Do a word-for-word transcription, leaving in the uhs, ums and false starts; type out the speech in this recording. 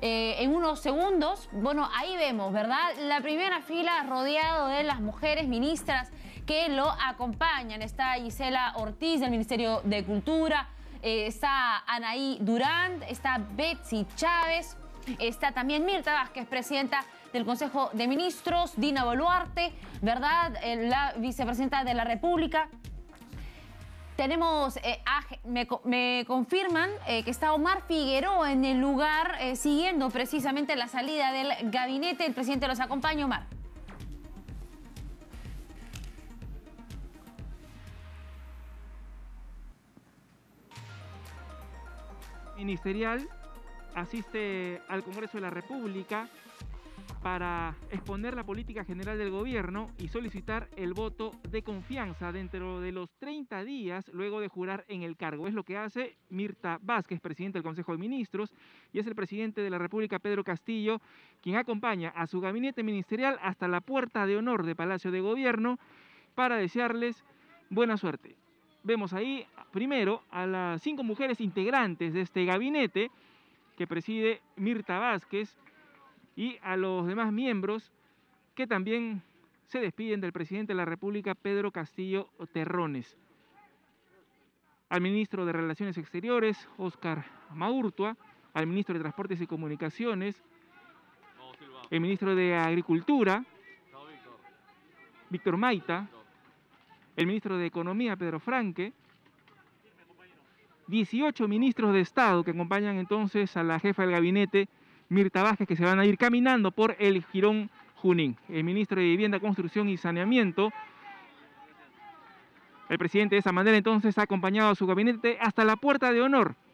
eh, en unos segundos. Bueno, ahí vemos, ¿verdad? La primera fila rodeado de las mujeres ministras que lo acompañan. Está Gisela Ortiz del Ministerio de Cultura, eh, está Anaí Durán, está Betsy Chávez, está también Mirta Vázquez, presidenta del Consejo de Ministros, Dina Boluarte, ¿verdad? Eh, la vicepresidenta de la República. Tenemos, eh, a, me, me confirman eh, que está Omar Figueroa en el lugar, eh, siguiendo precisamente la salida del gabinete. El presidente los acompaña, Omar. Ministerial asiste al Congreso de la República para exponer la política general del gobierno y solicitar el voto de confianza dentro de los treinta días luego de jurar en el cargo. Es lo que hace Mirta Vázquez, presidente del Consejo de Ministros, y es el presidente de la República, Pedro Castillo, quien acompaña a su gabinete ministerial hasta la puerta de honor de Palacio de Gobierno para desearles buena suerte. Vemos ahí primero a las cinco mujeres integrantes de este gabinete que preside Mirta Vázquez, y a los demás miembros que también se despiden del presidente de la República, Pedro Castillo Terrones. Al ministro de Relaciones Exteriores, Óscar Maurtua, al ministro de Transportes y Comunicaciones, el ministro de Agricultura, Víctor Maita, el ministro de Economía, Pedro Franque, dieciocho ministros de Estado que acompañan entonces a la jefa del gabinete, Mirta Vázquez, que se van a ir caminando por el Jirón Junín. El ministro de Vivienda, Construcción y Saneamiento. El presidente de esa manera entonces ha acompañado a su gabinete hasta la puerta de honor